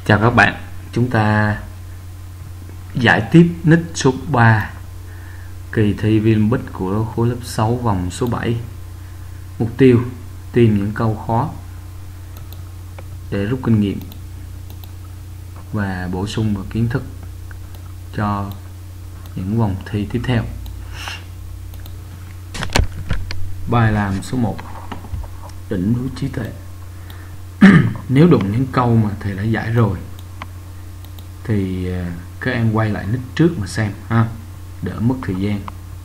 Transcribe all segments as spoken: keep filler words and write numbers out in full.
Chào các bạn, chúng ta giải tiếp nick số ba kỳ thi Vinampic của khối lớp sáu vòng số bảy. Mục tiêu tìm những câu khó để rút kinh nghiệm và bổ sung vào kiến thức cho những vòng thi tiếp theo. Bài làm số một, đỉnh núi trí tuệ. Nếu đụng những câu mà thầy đã giải rồi thì các em quay lại nick trước mà xem ha, đỡ mất thời gian.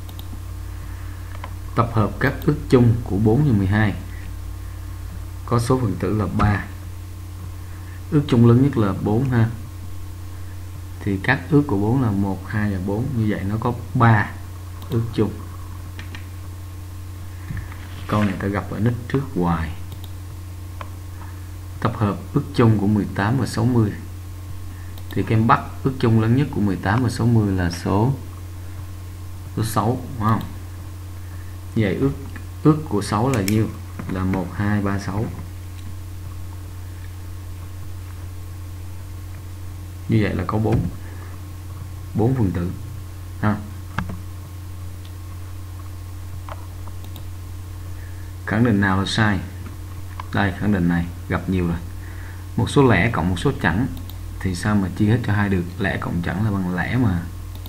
Tập hợp các ước chung của bốn nhân mười hai có số phần tử là ba. Ước chung lớn nhất là bốn ha, thì các ước của bốn là một, hai và bốn. Như vậy nó có ba ước chung. Câu này ta gặp ở nick trước hoài. Tập hợp ước chung của mười tám và sáu mươi thì các em bắt ước chung lớn nhất của mười tám và sáu mươi là số số sáu, đúng không? Vậy ước ước của sáu là nhiêu? Là một, hai, ba, sáu. Như vậy là có bốn bốn phần tử ha. Khẳng định nào là sai? Đây, khẳng định này gặp nhiều rồi. Một số lẻ cộng một số chẵn thì sao mà chia hết cho hai được? Lẻ cộng chẵn là bằng lẻ mà.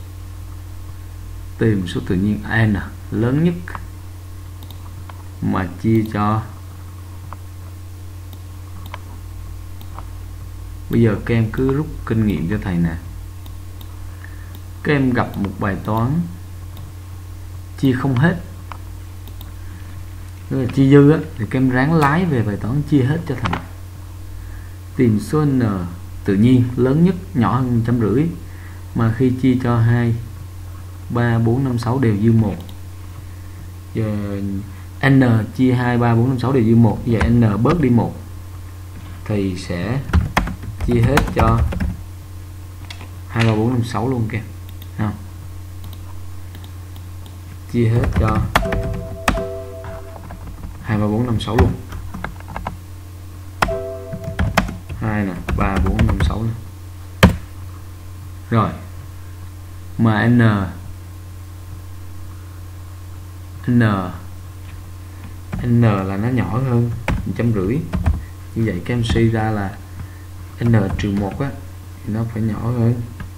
Tìm số tự nhiên n lớn nhất mà chia cho. Bây giờ các em cứ rút kinh nghiệm cho thầy nè. Các em gặp một bài toán chia không hết, là chia dư á, thì các em ráng lái về bài toán chia hết cho thầy. Tìm số n tự nhiên lớn nhất nhỏ hơn một trăm rưỡi mà khi chia cho hai, ba, bốn, năm, sáu đều dư một. Giờ n chia hai, ba, bốn, năm, sáu đều dư một, vậy n bớt đi một thì sẽ chia hết cho hai, ba, bốn, năm, sáu luôn kìa. Không? Chia hết cho hai, ba, bốn, năm, sáu luôn. hai nè, ba, bốn, năm, sáu nè. Rồi. Mà n n n là nó nhỏ hơn một trăm rưỡi. Như vậy các em suy ra là n trừ một á thì nó phải nhỏ hơn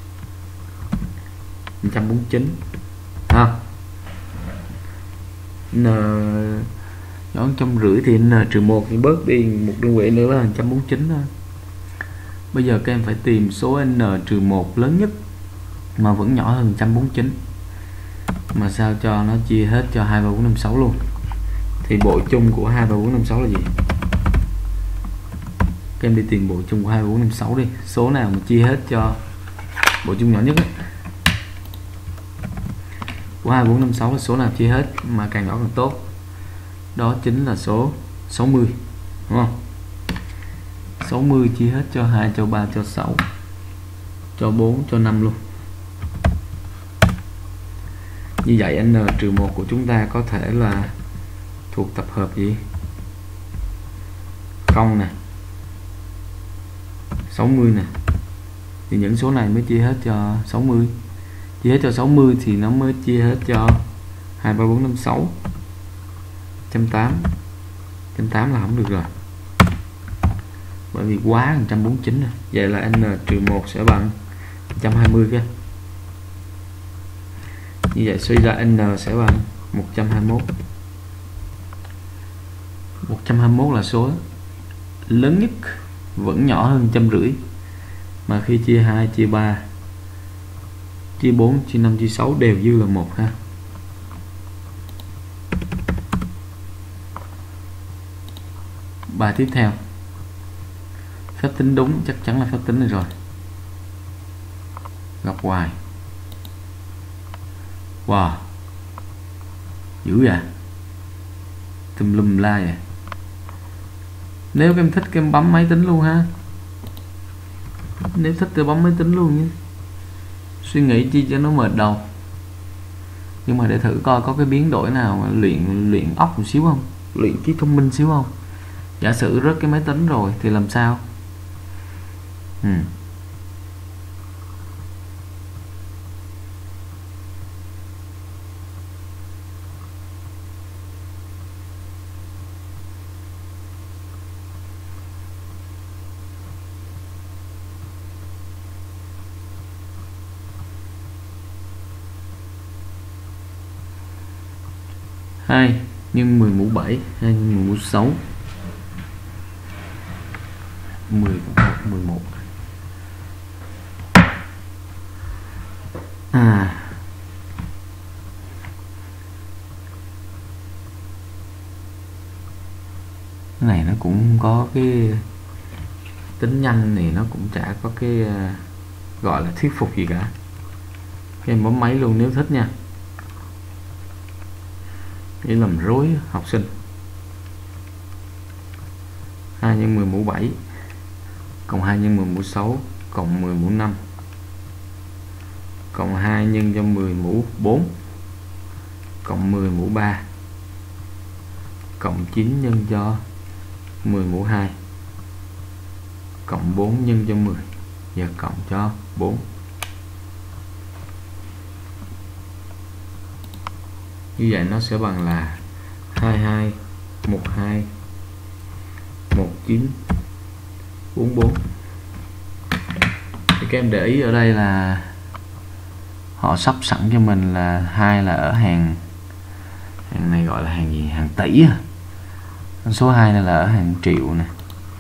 một trăm bốn mươi chín ha. N nhỏ một trăm rưỡi thì n trừ một thì bớt đi một đơn vị nữa là một trăm bốn mươi chín thôi. Bây giờ các em phải tìm số n trừ một lớn nhất mà vẫn nhỏ hơn một trăm bốn mươi chín, mà sao cho nó chia hết cho hai, ba, bốn, năm, sáu luôn. Thì bộ chung của hai, ba, bốn, năm, sáu là gì? Các em đi tìm bộ chung của hai, ba, bốn, năm, sáu đi. Số nào mà chia hết cho bộ chung nhỏ nhất ấy. Của hai, bốn, năm, sáu là số nào chia hết mà càng nhỏ càng tốt. Đó chính là số sáu mươi, đúng không? sáu mươi chia hết cho hai, cho ba, cho sáu, cho bốn, cho năm luôn. Như vậy n trừ một của chúng ta có thể là thuộc tập hợp gì? Không nè, sáu mươi nè. Thì những số này mới chia hết cho sáu mươi. Chia hết cho sáu mươi thì nó mới chia hết cho hai, ba, bốn, năm, sáu. một trăm tám mươi. một trăm tám mươi là không được rồi, bởi vì quá một trăm bốn mươi chín rồi. Vậy là n trừ một sẽ bằng một trăm hai mươi kia. Như vậy suy ra n sẽ bằng một trăm hai mươi mốt. một trăm hai mươi mốt là số lớn nhất, vẫn nhỏ hơn một trăm rưỡi mà khi chia hai, chia ba, chia bốn, chia năm, chia sáu đều dư là một ha. Bài tiếp theo, phép tính đúng, chắc chắn là phép tính này rồi. Gặp hoài. Wow, dữ vậy, tùm lum la vậy. Nếu các em thích các em bấm máy tính luôn ha. Nếu thích thì bấm máy tính luôn nhé. Suy nghĩ chi cho nó mệt đầu. Nhưng mà để thử coi có cái biến đổi nào mà luyện luyện óc một xíu không, luyện trí thông minh xíu không. Giả sử rớt cái máy tính rồi thì làm sao? ừ. hai nhân mười mũ bảy, hai nhân mười mũ sáu, mười một, mười một. À cái này nó cũng có cái tính nhanh thì nó cũng chả có cái uh, gọi là thuyết phục gì cả. Em bấm máy luôn nếu thích nha, để làm rối học sinh. Hai nhân mười mũ bảy cộng hai nhân mười mũ sáu cộng mười mũ năm cộng hai nhân cho mười mũ bốn cộng mười mũ ba cộng chín nhân cho mười mũ hai cộng bốn nhân cho mười và cộng cho bốn. Như vậy nó sẽ bằng là hai mươi hai, mười hai, mười chín, bốn mươi bốn. Thì các em để ý ở đây là họ sắp sẵn cho mình là hai là ở hàng hàng này gọi là hàng gì, hàng tỷ à. Số hai này là ở hàng triệu nè,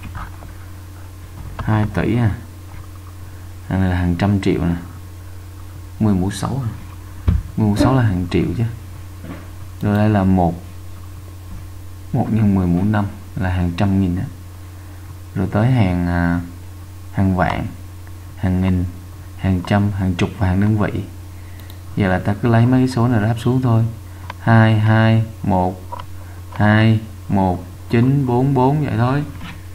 hai tỷ à. Hàng này là hàng trăm triệu nè, mười mũ sáu à. mười mũ sáu là hàng triệu chứ. Rồi đây là một một nhân mười mũ năm là hàng trăm nghìn đó. Rồi tới hàng hàng vạn, hàng nghìn, hàng trăm, hàng chục và hàng đơn vị. Giờ là ta cứ lấy mấy cái số này ráp xuống thôi. Hai, hai, một, hai, một, chín, bốn, bốn vậy thôi.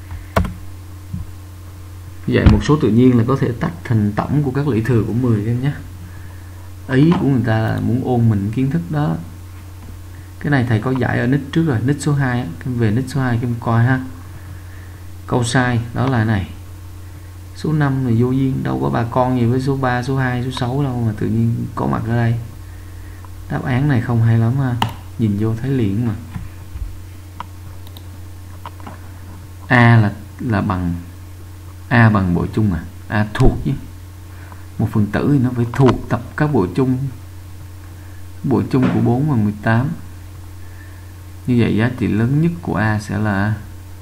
Vậy một số tự nhiên là có thể tách thành tổng của các lũy thừa của mười em nhé. Ý của người ta là muốn ôn mình kiến thức đó. Cái này thầy có giải ở nick trước rồi, nick số hai, về nick số hai các em coi ha. Câu sai đó là này. Số năm là vô duyên, đâu có bà con gì với số ba, số hai, số sáu đâu mà tự nhiên có mặt ở đây. Đáp án này không hay lắm ha. Nhìn vô thấy liền mà. A là là bằng A bằng bộ chung à? A thuộc chứ. Một phần tử thì nó phải thuộc tập các bộ chung. Bộ chung của bốn và mười tám. Như vậy giá trị lớn nhất của A sẽ là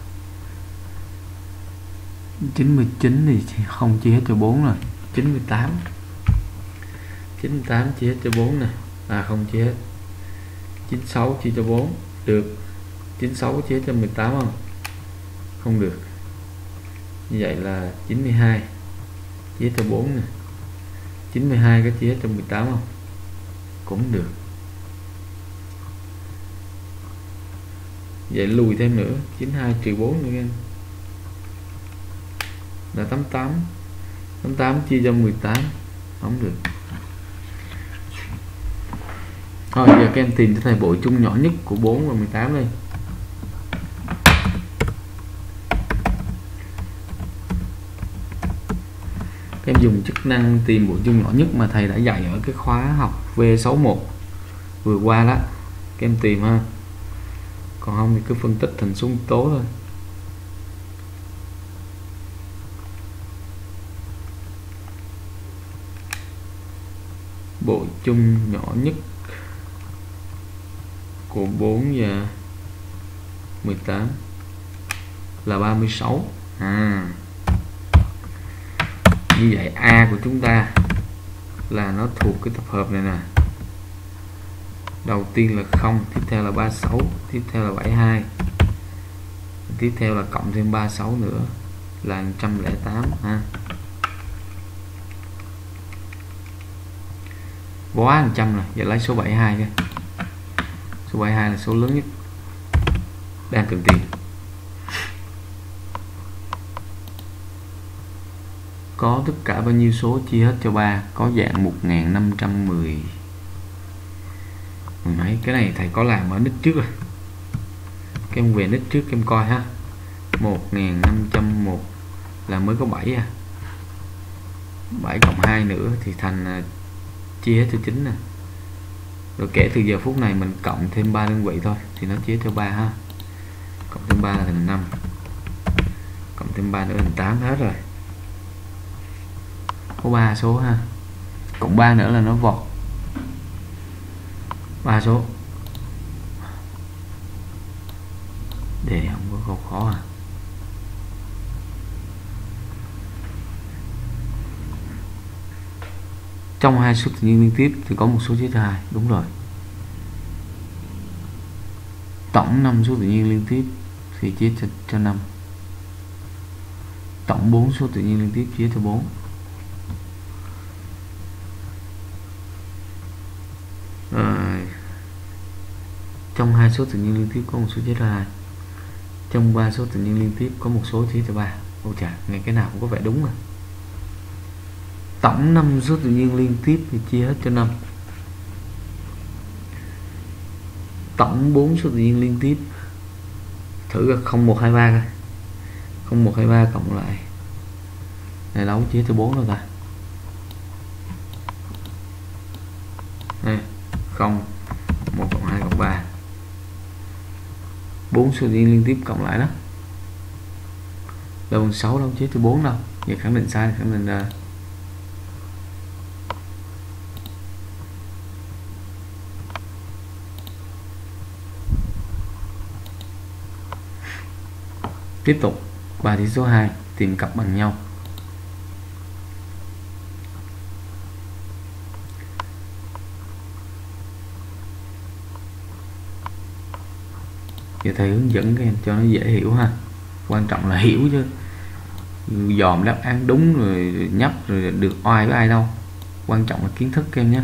chín mươi chín thì không chia hết cho bốn rồi. chín mươi tám. chín mươi tám chia hết cho bốn nè. À không chia hết. chín mươi sáu chia cho bốn. Được. chín mươi sáu chia hết cho mười tám không? Không được. Như vậy là chín mươi hai chia hết cho bốn nè. chín mươi hai có chia hết cho mười tám không? Cũng được. Vậy lùi thêm nữa, chín mươi hai trừ bốn nữa em là tám mươi tám. tám mươi tám chia cho mười tám không được. Thôi giờ các em tìm cho thầy bộ chung nhỏ nhất của bốn và mười tám đây. Các em dùng chức năng tìm bộ chung nhỏ nhất mà thầy đã dạy ở cái khóa học V sáu mốt vừa qua đó. Các em tìm ha. Còn không thì cứ phân tích thành số nguyên tố thôi. Bộ chung nhỏ nhất của bốn và mười tám là ba mươi sáu. À. Như vậy A của chúng ta là nó thuộc cái tập hợp này nè. Đầu tiên là không, tiếp theo là ba mươi sáu, tiếp theo là bảy mươi hai, tiếp theo là cộng thêm ba mươi sáu nữa là một trăm lẻ tám ha. Quá một trăm rồi, giờ lấy số bảy mươi hai coi. Số bảy mươi hai là số lớn nhất đang cần tìm. Có tất cả bao nhiêu số chia hết cho ba? Có dạng một nghìn năm trăm mười. Mấy cái này thầy có làm ở nick trước rồi. Các em về nick trước các em coi ha. một nghìn năm trăm mốt là mới có bảy à. bảy cộng hai nữa thì thành chia hết cho chín nè. Rồi kể từ giờ phút này mình cộng thêm ba đơn vị thôi thì nó chia cho ba ha. Cộng thêm ba là thành năm. Cộng thêm ba nữa thành tám hết rồi. Có ba số ha. Cộng ba nữa là nó vọt ba số. Để không có câu khó à. Trong hai số tự nhiên liên tiếp thì có một số chia cho hai, đúng rồi. Tổng năm số tự nhiên liên tiếp thì chia cho, cho năm. Tổng bốn số tự nhiên liên tiếp chia cho bốn. Rồi. Trong hai số tự nhiên liên tiếp có một số chia cho hai. Trong ba số tự nhiên liên tiếp có một số chia cho ba. Ôi chà, nghe cái nào cũng có vẻ đúng mà. Tổng năm số tự nhiên liên tiếp thì chia hết cho năm. Tổng bốn số tự nhiên liên tiếp thử là không một hai ba coi. không một hai ba cộng lại này đâu chia cho bốn rồi ta. Đây, không một cộng hai cộng ba. bốn số tự nhiên liên tiếp cộng lại đó. Đâu bằng sáu đâu chia cho bốn đâu. Vậy khẳng định sai, khẳng định là tiếp tục bài thi số hai, tìm cặp bằng nhau. Giờ thầy hướng dẫn các em cho nó dễ hiểu ha. Quan trọng là hiểu chứ dòm đáp án đúng rồi nhấp rồi được oai với ai đâu. Quan trọng là kiến thức các em nhé.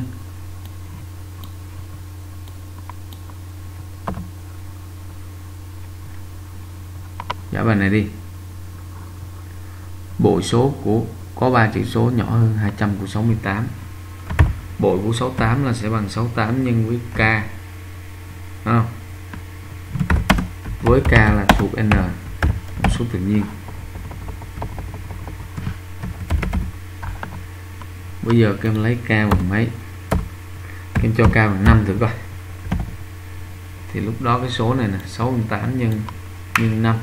Giả bài này đi. Bội số của có ba chữ số nhỏ hơn hai trăm của sáu mươi tám. Bội của sáu mươi tám là sẽ bằng sáu mươi tám nhân với k. Không? Với k là thuộc n, một số tự nhiên. Bây giờ các em lấy k bằng mấy? Các em cho k bằng năm thử coi. Thì lúc đó cái số này nè, sáu mươi tám nhân nhân năm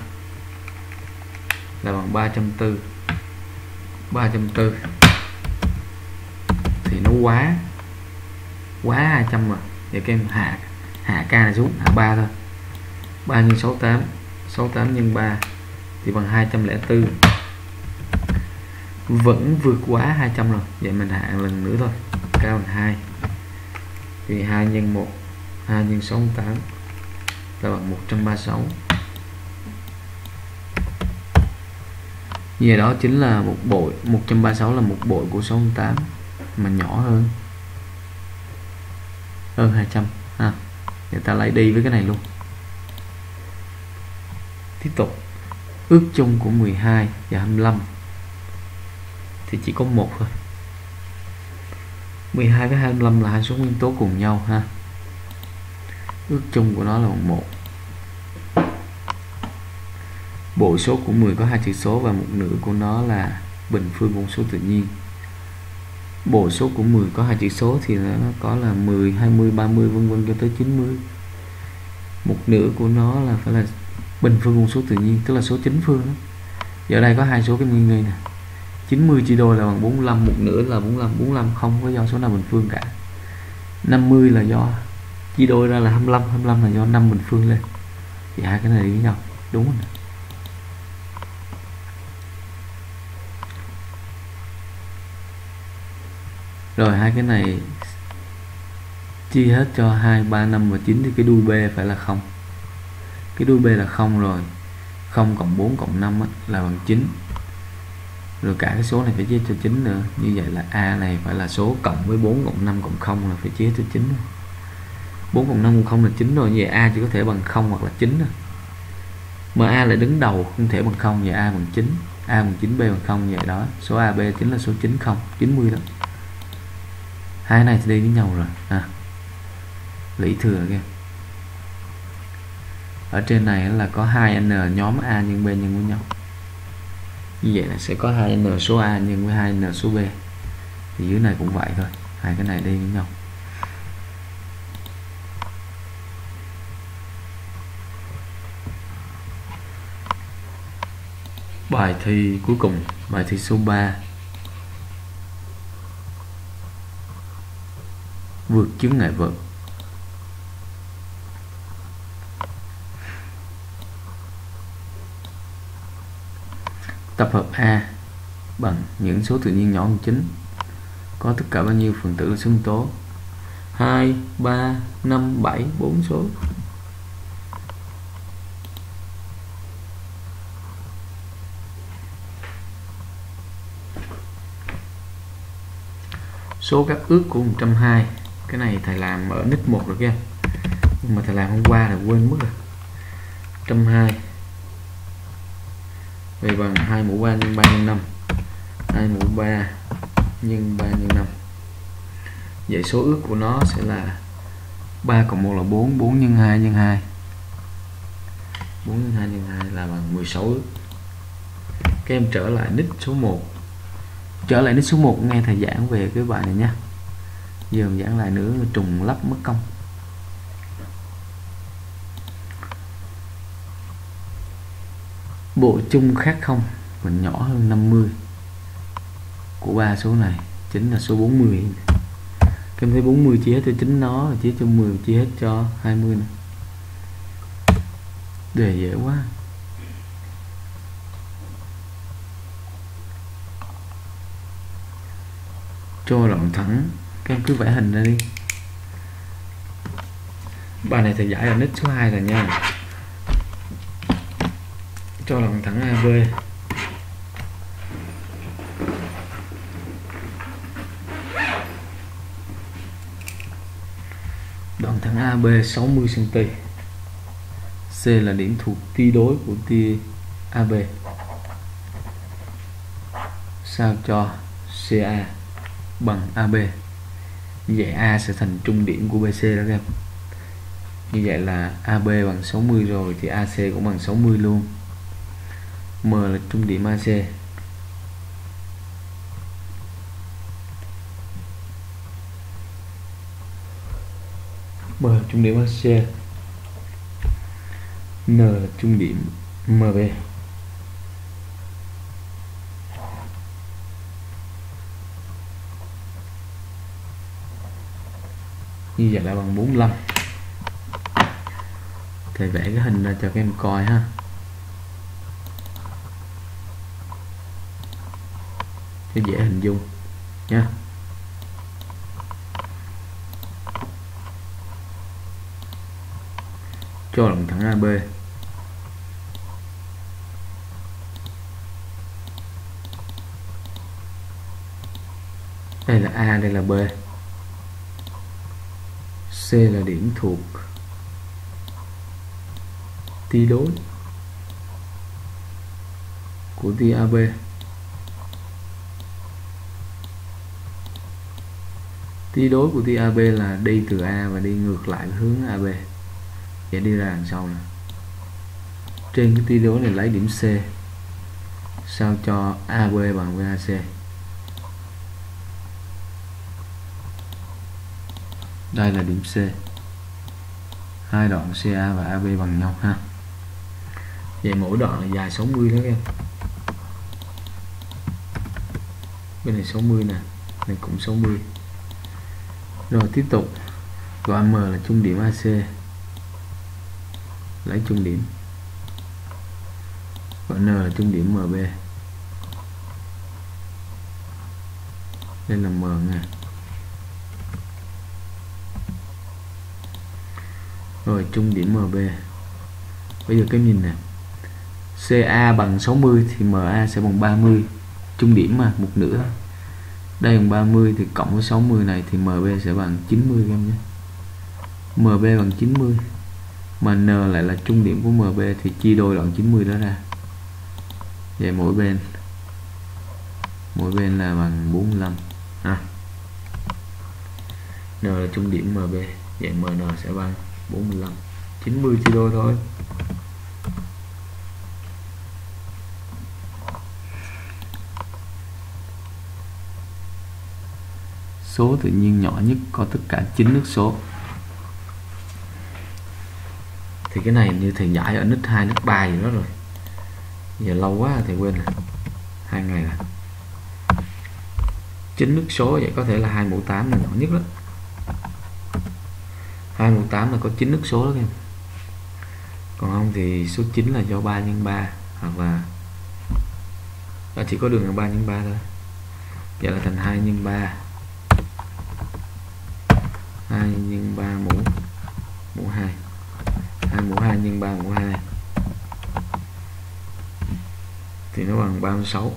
là bằng ba trăm bốn mươi. ba trăm bốn mươi thì nó quá quá hai trăm rồi. Vậy các em hạ hạ k này xuống, hạ ba thôi. ba nhân sáu mươi tám, sáu mươi tám nhân ba thì bằng hai trăm lẻ bốn. Vẫn vượt quá hai trăm rồi. Vậy mình hạ lần nữa thôi. K bằng hai. Thì hai nhân một, hai nhân sáu mươi tám là bằng một trăm ba mươi sáu. Vậy đó chính là một bội, một trăm ba mươi sáu là một bội của sáu mươi tám mà nhỏ hơn hơn hai trăm ha. Người ta lấy đi với cái này luôn. Tiếp tục, ước chung của mười hai và hai mươi lăm thì chỉ có một thôi. mười hai với hai mươi lăm là hai số nguyên tố cùng nhau ha. Ước chung của nó là bằng một. Bội số của mười có hai chữ số và một nửa của nó là bình phương của số tự nhiên. Bội số của mười có hai chữ số thì nó có là mười, hai mươi, ba mươi vân vân cho tới chín mươi. Một nửa của nó là phải là bình phương của số tự nhiên, tức là số chính phương đó. Giờ đây có hai số cái nguyên nghi nè. chín mươi chia đôi là bằng bốn mươi lăm, một nửa là bốn mươi lăm, bốn mươi lăm không có do số nào bình phương cả. năm mươi là do chia đôi ra là hai mươi lăm, hai mươi lăm là do năm bình phương lên. Thì hai cái này đi với nhau, đúng rồi. Rồi hai cái này chia hết cho hai, ba, năm và chín thì cái đuôi B phải là không. Cái đuôi B là không rồi. không cộng bốn cộng năm là bằng chín. Rồi cả cái số này phải chia cho chín nữa. Như vậy là A này phải là số cộng với bốn cộng năm cộng không là phải chia cho chín. bốn cộng năm cộng không là chín rồi. Vậy A chỉ có thể bằng không hoặc là chín thôi. Mà A lại đứng đầu không thể bằng không, vậy A bằng chín. A bằng chín, B bằng không, vậy đó. Số A, B chính là số chín không, chín mươi đó. Hai này thì đi với nhau rồi à. Lý thừa kìa. Ở trên này là có hai n nhóm A nhân B nhân với nhau. Như vậy là sẽ có hai n số A nhân với hai n số B. thì dưới này cũng vậy thôi, hai cái này đi với nhau. Bài thi cuối cùng, bài thi số ba, vượt chướng ngại vật. Tập hợp A bằng những số tự nhiên nhỏ hơn chín có tất cả bao nhiêu phần tử là số nguyên tố? hai, ba, năm, bảy, bốn số. Số các ước của một trăm hai mươi, cái này thầy làm ở nick một rồi kia, nhưng mà thầy làm hôm qua là quên mất rồi. một trăm hai mươi vậy bằng hai mũ ba nhân ba nhân năm, hai mũ ba nhân ba nhân năm. Vậy số ước của nó sẽ là ba cộng một là bốn, bốn nhân hai nhân hai, bốn nhân hai nhân hai là bằng mười sáu ước. Các em trở lại nick số một. Trở lại nick số một nghe thầy giảng về cái bài này nhé. Giờ mình giảng lại nữa trùng lắp mất công. Bộ chung khác không và nhỏ hơn năm mươi của ba số này chính là số bốn mươi. Các em thấy bốn mươi chia hết cho chính nó, chia cho mười chia hết cho hai mươi này. Đề dễ quá. Cho đoạn thẳng, các em cứ vẽ hình ra đi. Bài này thầy giải là nick số hai rồi nha. Cho đoạn thẳng a bê đoạn thẳng a bê sáu mươi xăng ti mét. C là điểm thuộc tia đối của tia a bê. Sao cho ca bằng a bê. Như vậy A sẽ thành trung điểm của bê xê đó các em. Như vậy là a bê bằng sáu mươi rồi thì a xê cũng bằng sáu mươi luôn. M là trung điểm a xê. M là trung điểm a xê. N là trung điểm em bê. Như vậy là bằng bốn mươi lăm. Thầy vẽ cái hình ra cho các em coi ha. Cho dễ hình dung nha. Cho đoạn thẳng a bê. Đây là A, đây là B. C là điểm thuộc tia đối của tia a bê. Tia đối của tia a bê là đi từ A và đi ngược lại hướng a bê. Vậy đi ra đằng sau nè. Trên cái tia đối này lấy điểm C. Sao cho a bê bằng với a xê. Đây là điểm C. Hai đoạn ca và ab bằng nhau ha. Vậy mỗi đoạn là dài sáu mươi đó các em. Bên này sáu mươi nè, này cũng sáu mươi. Rồi tiếp tục gọi M là trung điểm a xê, lấy trung điểm. Gọi N là trung điểm em bê. Đây là M nha. Rồi trung điểm em bê. Bây giờ cái nhìn nè, ca bằng sáu mươi thì ma sẽ bằng ba mươi. Trung điểm mà một nửa. Đây bằng ba mươi thì cộng với sáu mươi này thì em bê sẽ bằng chín mươi các em nhé. em bê bằng chín mươi. Mà N lại là trung điểm của em bê thì chia đôi đoạn chín mươi đó ra. Vậy mỗi bên mỗi bên là bằng bốn mươi lăm à. N là trung điểm em bê, vậy em en sẽ bằng bốn mươi lăm. chín mươi chia đôi thôi. số tự nhiên nhỏ nhất có tất cả chín nước số. Thì cái này như thầy giải ở nít hai, nít ba gì đó rồi. Giờ lâu quá thầy quên rồi. Hai ngày là chín nước số, vậy có thể là hai mũ tám là nhỏ nhất đó. hai mũ tám là có chín nước số đó em. Còn không thì số chín là do ba nhân ba, hoặc là à, chỉ có đường là ba nhân ba thôi. Vậy là thành hai nhân ba. hai nhân ba mũ mũ hai. hai mũ hai nhân ba mũ hai thì nó bằng ba mươi sáu.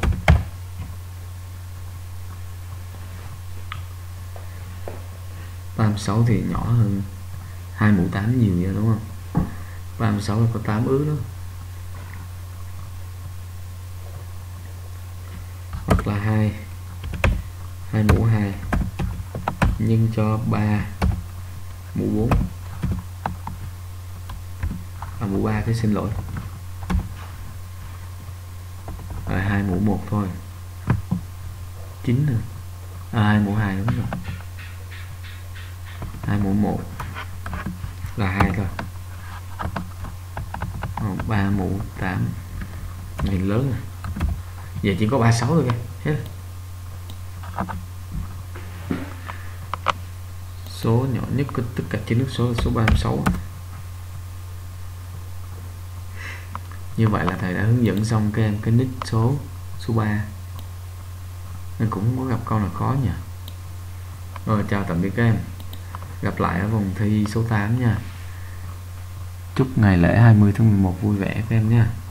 ba mươi sáu thì nhỏ hơn hai mũ tám nhiều vậy đúng không? ba mươi sáu là có tám ước đó. Hoặc là hai hai mũ hai nhân cho ba mũ bốn. À, mũ ba cái xin lỗi. Rồi hai mũ một thôi. chín nữa. À, hai mũ hai đúng rồi. hai mũ một là hai thôi. ba mũ tám nhìn lớn rồi. Vậy chỉ có ba mươi sáu thôi kìa. Hết. Số nhỏ nhất có tất cả chín nước số là số ba mươi sáu. Như vậy là thầy đã hướng dẫn xong các em cái nick số số ba. Nên cũng không có gặp câu nào khó nhỉ. Rồi chào tạm biệt các em. Gặp lại ở vòng thi số tám nha. Chúc ngày lễ hai mươi tháng mười một vui vẻ các em nha.